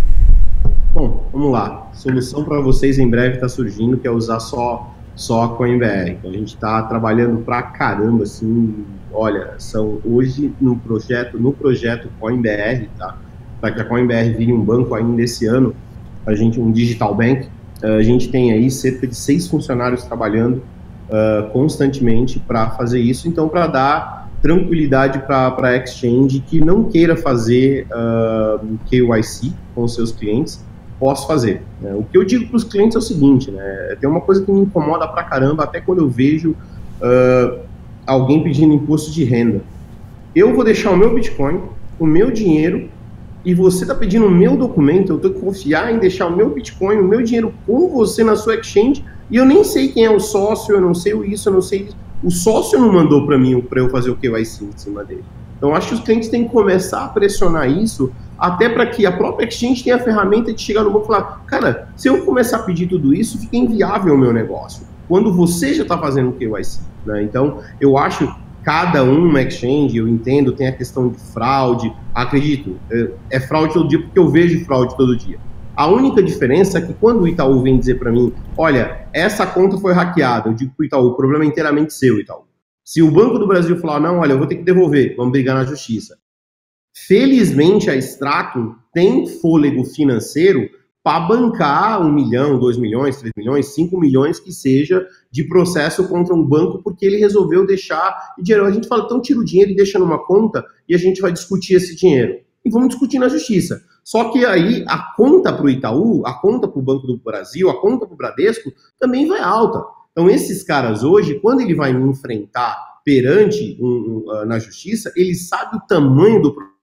Bom, vamos lá. Solução para vocês em breve está surgindo, que é usar só, só a CoinBR. Então, a gente está trabalhando pra caramba, assim, olha, são hoje no projeto, no projeto CoinBR, tá? Para que a CoinBR vire um banco ainda esse ano, a gente, um digital bank, a gente tem aí cerca de seis funcionários trabalhando uh, constantemente para fazer isso, então para dar tranquilidade para a exchange que não queira fazer uh, K Y C com seus clientes, posso fazer. Né? O que eu digo para os clientes é o seguinte, né? Tem uma coisa que me incomoda pra caramba, até quando eu vejo uh, alguém pedindo imposto de renda. Eu vou deixar o meu Bitcoin, o meu dinheiro, e você está pedindo o meu documento, eu tenho que confiar em deixar o meu Bitcoin, o meu dinheiro com você na sua exchange, e eu nem sei quem é o sócio, eu não sei isso, eu não sei isso. O sócio não mandou para mim para eu fazer o K Y C em cima dele. Então, acho que os clientes têm que começar a pressionar isso, até para que a própria exchange tenha a ferramenta de chegar no banco e falar, cara, se eu começar a pedir tudo isso, fica inviável o meu negócio. Quando você já está fazendo o K Y C, né? Então, eu acho cada uma exchange, eu entendo, tem a questão de fraude, acredito, é fraude todo dia porque eu vejo fraude todo dia. A única diferença é que quando o Itaú vem dizer para mim, olha, essa conta foi hackeada, eu digo para o Itaú, o problema é inteiramente seu, Itaú. Se o Banco do Brasil falar, não, olha, eu vou ter que devolver, vamos brigar na justiça. Felizmente, a Stratum tem fôlego financeiro para bancar um milhão, dois milhões, três milhões, cinco milhões que seja de processo contra um banco porque ele resolveu deixar dinheiro. A gente fala, então tira o dinheiro e deixa numa conta e a gente vai discutir esse dinheiro. E vamos discutir na justiça. Só que aí a conta para o Itaú, a conta para o Banco do Brasil, a conta para o Bradesco também vai alta. Então esses caras hoje, quando ele vai me enfrentar perante um, um, uh, na justiça, ele sabe o tamanho do problema.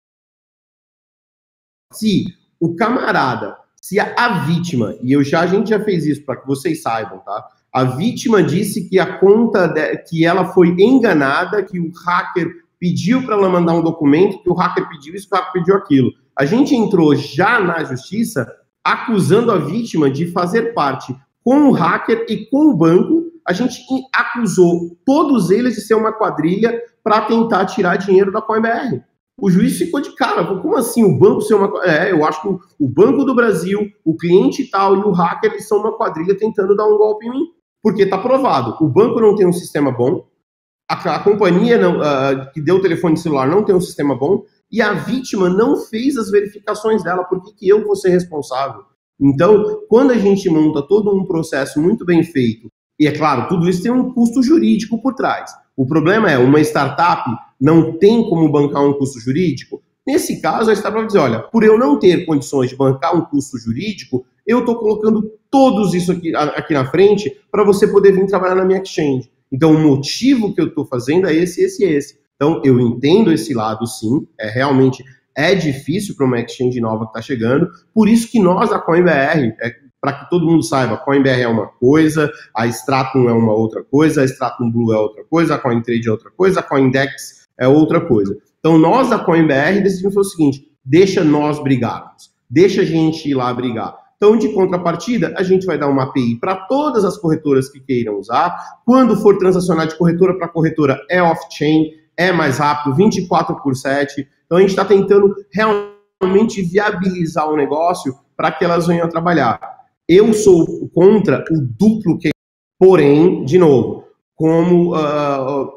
Se o camarada, se a, a vítima, e eu já, a gente já fez isso para que vocês saibam, tá? A vítima disse que a conta, de, que ela foi enganada, que o hacker pediu para ela mandar um documento, que o hacker pediu isso, que o hacker pediu aquilo. A gente entrou já na justiça acusando a vítima de fazer parte com o hacker e com o banco. A gente acusou todos eles de ser uma quadrilha para tentar tirar dinheiro da CoinBR. O juiz ficou de cara, como assim o banco ser uma... É, eu acho que o, o Banco do Brasil, o cliente tal e o hacker, eles são uma quadrilha tentando dar um golpe em mim. Porque está provado, o banco não tem um sistema bom, a, a companhia não, uh, que deu o telefone celular não tem um sistema bom, e a vítima não fez as verificações dela, por que que eu vou ser responsável? Então, quando a gente monta todo um processo muito bem feito, e é claro, tudo isso tem um custo jurídico por trás. O problema é, uma startup não tem como bancar um custo jurídico? Nesse caso, a startup vai dizer, olha, por eu não ter condições de bancar um custo jurídico, eu estou colocando todos isso aqui, aqui na frente para você poder vir trabalhar na minha exchange. Então, o motivo que eu estou fazendo é esse, esse e esse. Então, eu entendo esse lado, sim. É realmente é difícil para uma exchange nova que está chegando. Por isso que nós, da CoinBR, é, para que todo mundo saiba, a CoinBR é uma coisa, a Stratum é uma outra coisa, a Stratum Blue é outra coisa, a CoinTrade é outra coisa, a CoinDex é outra coisa. Então, nós, da CoinBR, decidimos o seguinte, deixa nós brigarmos. Deixa a gente ir lá brigar. Então, de contrapartida, a gente vai dar uma A P I para todas as corretoras que queiram usar. Quando for transacionar de corretora para corretora, é off-chain, é mais rápido, vinte e quatro por sete. Então, a gente está tentando realmente viabilizar o negócio para que elas venham a trabalhar. Eu sou contra o duplo que, porém, de novo, como uh,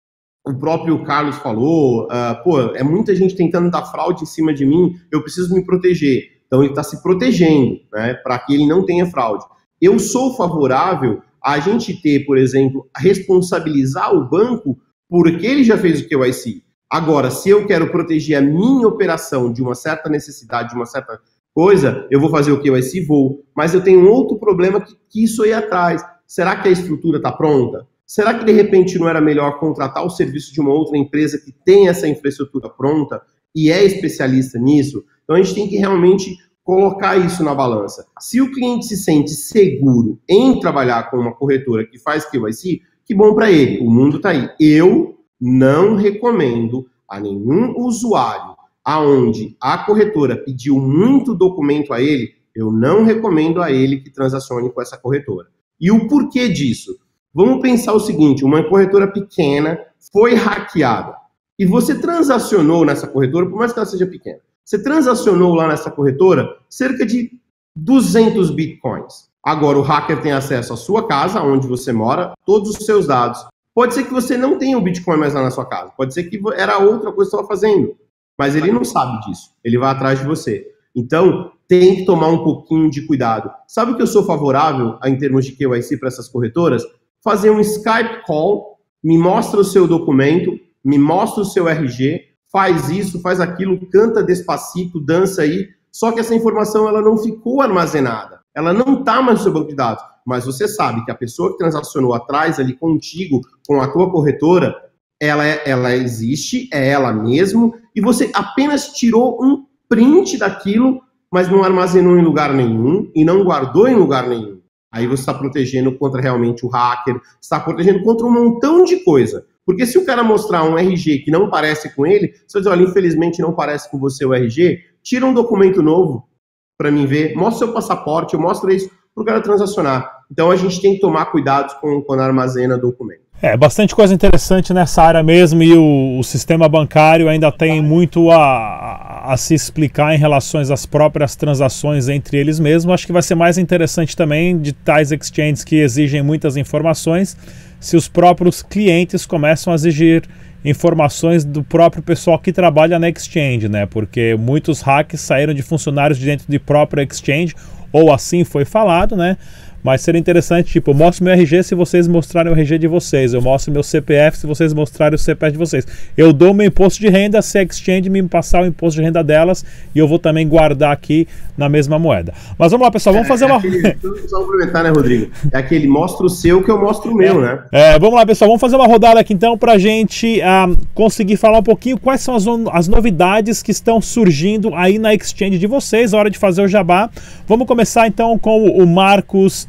o próprio Carlos falou, uh, pô, é muita gente tentando dar fraude em cima de mim, eu preciso me proteger. Então, ele está se protegendo, né, para que ele não tenha fraude. Eu sou favorável a gente ter, por exemplo, responsabilizar o banco porque ele já fez o K Y C. Agora, se eu quero proteger a minha operação de uma certa necessidade, de uma certa coisa, eu vou fazer o K Y C, vou. Mas eu tenho um outro problema que, que isso aí atrás. Será que a estrutura está pronta? Será que, de repente, não era melhor contratar o serviço de uma outra empresa que tem essa infraestrutura pronta e é especialista nisso? Então, a gente tem que realmente colocar isso na balança. Se o cliente se sente seguro em trabalhar com uma corretora que faz K Y C, que bom para ele, o mundo está aí. Eu não recomendo a nenhum usuário aonde a corretora pediu muito documento a ele, eu não recomendo a ele que transacione com essa corretora. E o porquê disso? Vamos pensar o seguinte, uma corretora pequena foi hackeada e você transacionou nessa corretora, por mais que ela seja pequena, você transacionou lá nessa corretora cerca de duzentos bitcoins. Agora o hacker tem acesso à sua casa, onde você mora, todos os seus dados. Pode ser que você não tenha o Bitcoin mais lá na sua casa. Pode ser que era outra coisa que você estava fazendo. Mas ele não sabe disso. Ele vai atrás de você. Então, tem que tomar um pouquinho de cuidado. Sabe o que eu sou favorável em termos de K Y C para essas corretoras? Fazer um Skype call, me mostra o seu documento, me mostra o seu R G, faz isso, faz aquilo, canta Despacito, dança aí, só que essa informação ela não ficou armazenada, ela não está mais no seu banco de dados, mas você sabe que a pessoa que transacionou atrás ali contigo, com a tua corretora, ela, é, ela existe, é ela mesmo, e você apenas tirou um print daquilo, mas não armazenou em lugar nenhum e não guardou em lugar nenhum. Aí você está protegendo contra realmente o hacker, está protegendo contra um montão de coisa. Porque se o cara mostrar um R G que não parece com ele, você vai dizer, olha, infelizmente não parece com você o R G, tira um documento novo para mim ver, mostra o seu passaporte, eu mostro isso para o cara transacionar. Então a gente tem que tomar cuidado com, quando armazena documento.
É, bastante coisa interessante nessa área mesmo, e o, o sistema bancário ainda tem muito a, a, a se explicar em relação às próprias transações entre eles mesmos. Acho que vai ser mais interessante também de tais exchanges que exigem muitas informações, se os próprios clientes começam a exigir informações do próprio pessoal que trabalha na exchange, né? Porque muitos hacks saíram de funcionários de dentro de própria exchange, ou assim foi falado, né? Mas seria interessante, tipo, eu mostro meu R G se vocês mostrarem o R G de vocês, eu mostro meu C P F se vocês mostrarem o C P F de vocês. Eu dou meu imposto de renda se a exchange me passar o imposto de renda delas, e eu vou também guardar aqui na mesma moeda. Mas vamos lá, pessoal, vamos fazer uma...
É, só complementar, né, Rodrigo? É aquele mostra o seu que eu mostro o meu, né?
É, vamos lá, pessoal, vamos fazer uma rodada aqui então pra gente uh, conseguir falar um pouquinho quais são as, as novidades que estão surgindo aí na exchange de vocês, hora de fazer o jabá. Vamos começar então com o Marcos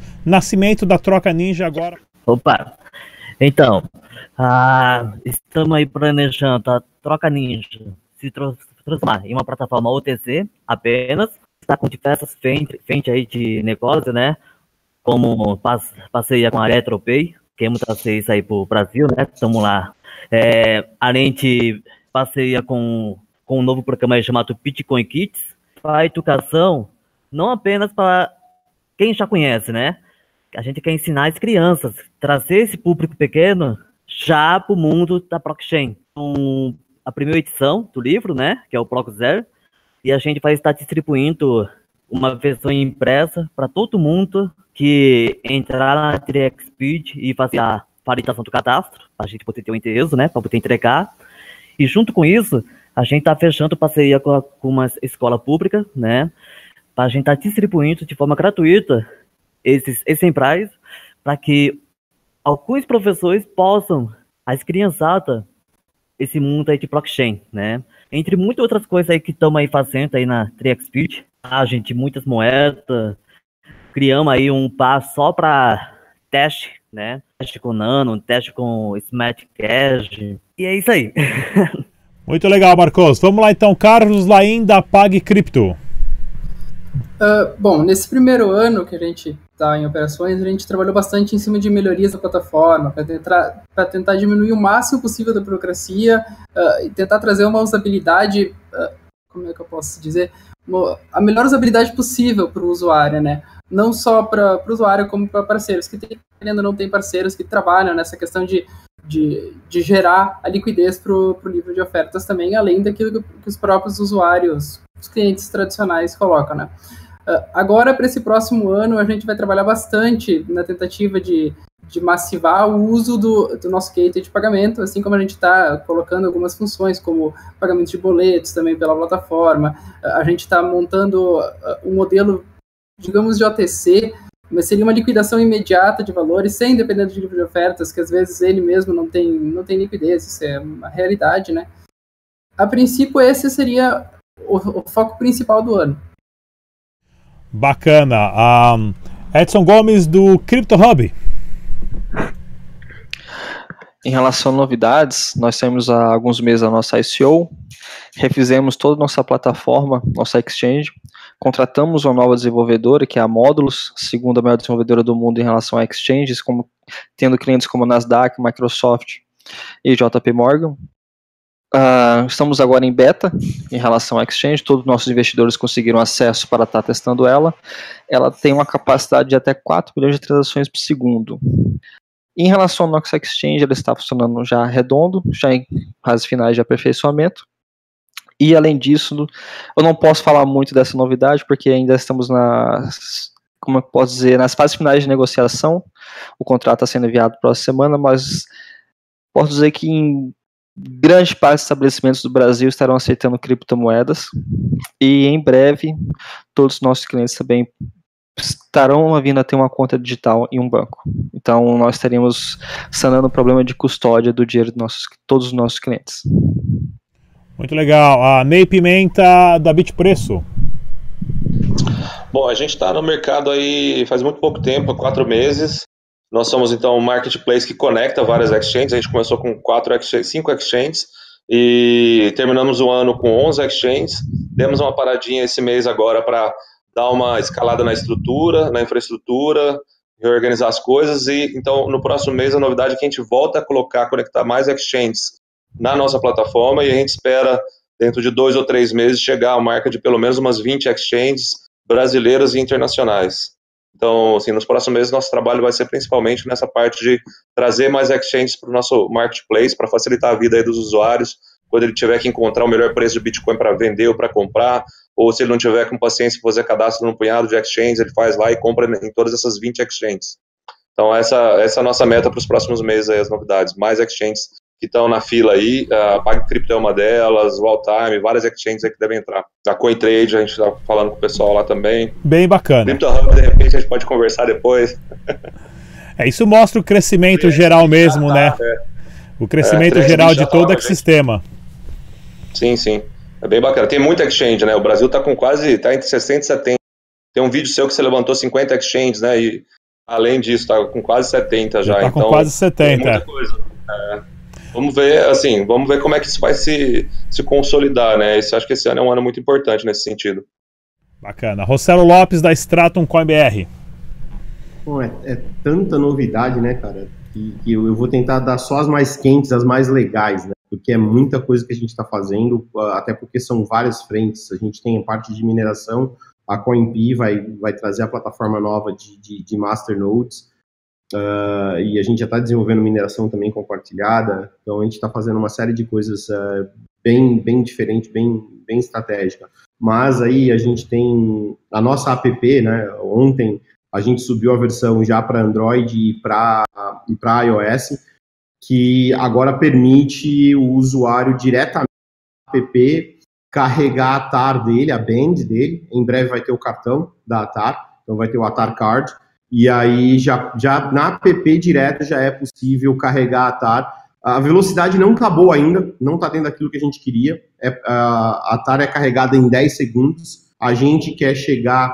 nascimento da Troca Ninja agora.
Opa! Então, ah, estamos aí planejando a Troca Ninja se transformar em uma plataforma O T C apenas. Está com diversas frentes frente aí de negócio, né? Como parceria com a RetroPay, queremos trazer isso aí para o Brasil, né? Estamos lá. É, além de parceria com, com um novo programa chamado Bitcoin Kids, a educação não apenas para quem já conhece, né? A gente quer ensinar as crianças, trazer esse público pequeno já para o mundo da blockchain. Um, a primeira edição do livro, né? Que é o Block Zero, e a gente vai estar distribuindo uma versão impressa para todo mundo que entrar na TreeXSpeed e fazer a validação do cadastro, para a gente poder ter o endereço, né, para poder entregar. E junto com isso, a gente está fechando parceria com, a, com uma escola pública, né, para a gente estar tá distribuindo de forma gratuita esses exemplares, para que alguns professores possam, as criançadas, esse mundo aí de blockchain, né, entre muitas outras coisas aí que estamos aí fazendo aí na TreeXSpeed, a gente, muitas moedas, criamos aí um par só para teste, né? Teste com Nano, teste com Smart Cash. E é isso aí.
Muito legal, Marcos. Vamos lá então, Carlos Laim da Pag Crypto.
Uh, bom, nesse primeiro ano que a gente está em operações, a gente trabalhou bastante em cima de melhorias da plataforma, para tentar, para tentar diminuir o máximo possível da burocracia uh, e tentar trazer uma usabilidade, uh, como é que eu posso dizer, uma, a melhor usabilidade possível para o usuário, né? Não só para o usuário, como para parceiros, que tem, ainda não tem parceiros que trabalham nessa questão de, de, de gerar a liquidez para o livro de ofertas também, além daquilo que, que os próprios usuários, os clientes tradicionais colocam, né? Uh, agora, para esse próximo ano, a gente vai trabalhar bastante na tentativa de, de massivar o uso do, do nosso gateway de pagamento, assim como a gente está colocando algumas funções, como pagamento de boletos também pela plataforma. Uh, a gente está montando uh, um modelo, digamos, de O T C, mas seria uma liquidação imediata de valores, sem depender do livro de ofertas, que às vezes ele mesmo não tem, não tem liquidez, isso é uma realidade, né? A princípio, esse seria o, o foco principal do ano.
Bacana. Um, Edson Gomes do Crypto Hub.
Em relação a novidades, nós temos há alguns meses a nossa I C O, refizemos toda a nossa plataforma, nossa exchange, contratamos uma nova desenvolvedora, que é a Módulos, segunda maior desenvolvedora do mundo em relação a exchanges, como, tendo clientes como Nasdaq, Microsoft e J P Morgan. Uh, estamos agora em beta em relação à exchange, todos os nossos investidores conseguiram acesso para estar testando ela. Ela tem uma capacidade de até quatro milhões de transações por segundo. Em relação ao nosso exchange, ela está funcionando já redondo, já em fases finais de aperfeiçoamento. E além disso, eu não posso falar muito dessa novidade, porque ainda estamos nas, como eu posso dizer, nas fases finais de negociação. O contrato está sendo enviado para a semana, mas posso dizer que em grande parte dos estabelecimentos do Brasil estarão aceitando criptomoedas, e em breve todos os nossos clientes também estarão vindo a ter uma conta digital em um banco. Então nós estaríamos sanando o problema de custódia do dinheiro de nossos, todos os nossos clientes.
Muito legal. A Ney Pimenta da Bitpreço.
Bom, a gente está no mercado aí faz muito pouco tempo, quatro meses. Nós somos, então, um marketplace que conecta várias exchanges. A gente começou com quatro exchanges, cinco exchanges e terminamos o ano com onze exchanges. Demos uma paradinha esse mês agora para dar uma escalada na estrutura, na infraestrutura, reorganizar as coisas. E então, no próximo mês, a novidade é que a gente volta a colocar, conectar mais exchanges na nossa plataforma, e a gente espera, dentro de dois ou três meses, chegar à marca de pelo menos umas vinte exchanges brasileiras e internacionais. Então, assim, nos próximos meses, nosso trabalho vai ser principalmente nessa parte de trazer mais exchanges para o nosso marketplace, para facilitar a vida aí dos usuários, quando ele tiver que encontrar o melhor preço de Bitcoin para vender ou para comprar, ou se ele não tiver com paciência para fazer cadastro num punhado de exchanges, ele faz lá e compra em todas essas vinte exchanges. Então, essa, essa é a nossa meta para os próximos meses, aí, as novidades. Mais exchanges que estão na fila aí, a PagCrypto é uma delas, o Alltime, várias exchanges aí que devem entrar. A CoinTrade, a gente está falando com o pessoal lá também.
Bem bacana.
Crypto Hub, de repente, a gente pode conversar depois.
É, isso mostra o crescimento é, geral mesmo, tá, né? É. O crescimento é, geral de todo o ecossistema.
Sim, sim. É bem bacana. Tem muita exchange, né? O Brasil está com quase, está entre sessenta e setenta. Tem um vídeo seu que você levantou cinquenta exchanges, né? E Além disso, está com quase setenta já.
Já tá
então,
com quase setenta.
Tem muita coisa. É. Vamos ver, assim, vamos ver como é que isso vai se, se consolidar, né? Isso, acho que esse ano é um ano muito importante nesse sentido.
Bacana. Rossello Lopes, da Stratum Coin B R.
Bom, é, é tanta novidade, né, cara, que, que eu, eu vou tentar dar só as mais quentes, as mais legais, né? Porque é muita coisa que a gente está fazendo, até porque são várias frentes. A gente tem a parte de mineração, a CoinP vai, vai trazer a plataforma nova de, de, de Masternodes, uh, e a gente já está desenvolvendo mineração também compartilhada, então a gente está fazendo uma série de coisas uh, bem, bem diferente, bem, bem estratégica. Mas aí a gente tem a nossa app, né? Ontem a gente subiu a versão já para Android e para e para iOS, que agora permite o usuário diretamente no app carregar a ATAR dele, a band dele. Em breve vai ter o cartão da ATAR, então vai ter o ATAR Card, e aí já, já na app direto já é possível carregar a ATAR. A velocidade não está boa ainda, não está dentro daquilo que a gente queria. É, a ATAR é carregada em dez segundos, a gente quer chegar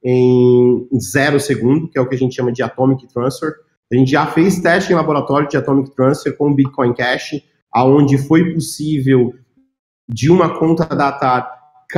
em zero segundo, que é o que a gente chama de Atomic Transfer. A gente já fez teste em laboratório de Atomic Transfer com o Bitcoin Cash, onde foi possível, de uma conta da ATAR,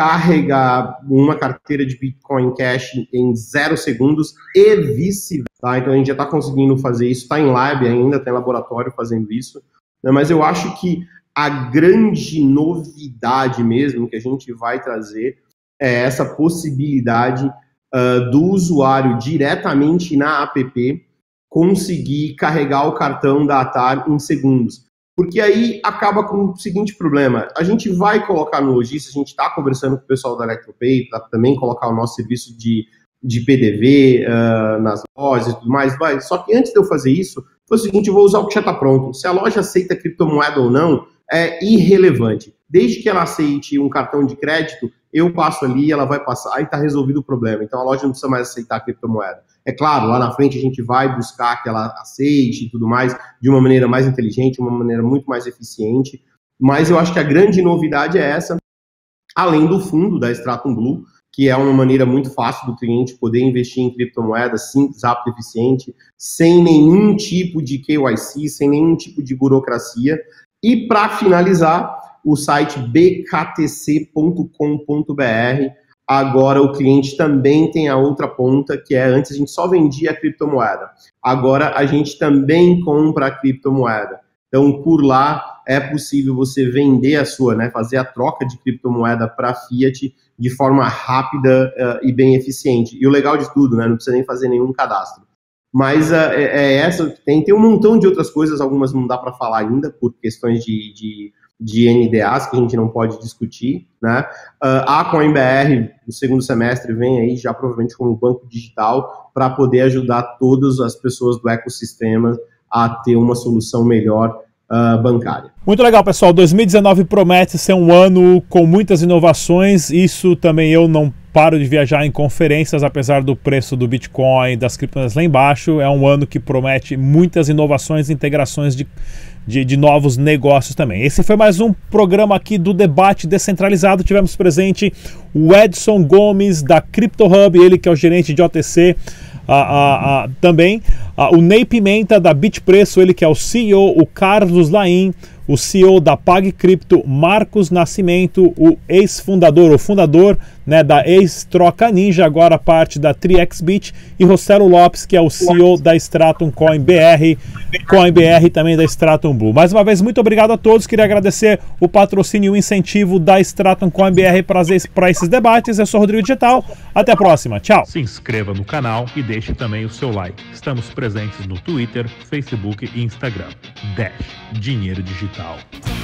carregar uma carteira de Bitcoin Cash em zero segundos e vice-versa. Tá? Então a gente já está conseguindo fazer isso, está em lab ainda, está em laboratório fazendo isso. Né? Mas eu acho que a grande novidade mesmo que a gente vai trazer é essa possibilidade uh, do usuário diretamente na app conseguir carregar o cartão da ATAR em segundos. Porque aí acaba com o seguinte problema, a gente vai colocar no logista, a gente está conversando com o pessoal da ElectroPay para também colocar o nosso serviço de, de P D V uh, nas lojas e tudo mais, vai. Só que antes de eu fazer isso, foi o seguinte, eu vou usar o que já está pronto. Se a loja aceita criptomoeda ou não, é irrelevante. Desde que ela aceite um cartão de crédito, eu passo ali, ela vai passar e está resolvido o problema. Então a loja não precisa mais aceitar a criptomoeda. É claro, lá na frente a gente vai buscar que ela aceite e tudo mais de uma maneira mais inteligente, uma maneira muito mais eficiente, mas eu acho que a grande novidade é essa, além do fundo da Stratum Blue, que é uma maneira muito fácil do cliente poder investir em criptomoedas simples, rápido e eficiente, sem nenhum tipo de K Y C, sem nenhum tipo de burocracia. E para finalizar, o site b k t c ponto com ponto b r, agora o cliente também tem a outra ponta, que é antes a gente só vendia a criptomoeda. Agora a gente também compra a criptomoeda. Então, por lá é possível você vender a sua, né, fazer a troca de criptomoeda para Fiat de forma rápida uh, e bem eficiente. E o legal de tudo, né, não precisa nem fazer nenhum cadastro. Mas uh, é, é essa que tem. Tem um montão de outras coisas, algumas não dá para falar ainda, por questões de... de de N D As que a gente não pode discutir, né? Uh, a CoinBR, no segundo semestre, vem aí já provavelmente como banco digital para poder ajudar todas as pessoas do ecossistema a ter uma solução melhor uh, bancária.
Muito legal, pessoal. dois mil e dezenove promete ser um ano com muitas inovações. Isso também eu não paro de viajar em conferências, apesar do preço do Bitcoin, das criptomoedas lá embaixo. É um ano que promete muitas inovações e integrações de De, de novos negócios também. Esse foi mais um programa aqui do Debate Descentralizado. Tivemos presente o Edson Gomes da CryptoHub, ele que é o gerente de O T C, a, a, a, também a, o Ney Pimenta da Bitpreço, ele que é o C E O, o Carlos Laim, o C E O da PagCrypto, Marcos Nascimento, o ex-fundador, o fundador, né, da ex-Troca Ninja, agora parte da TriXBit, e Rossello Lopes, que é o C E O da Stratum Coin B R, Coin B R também da Stratum Blue. Mais uma vez, muito obrigado a todos. Queria agradecer o patrocínio e o incentivo da Stratum Coin B R para esses debates. Eu sou o Rodrigo Digital. Até a próxima. Tchau. Se inscreva no canal e deixe também o seu like. Estamos presentes no Twitter, Facebook e Instagram. Dash Dinheiro Digital.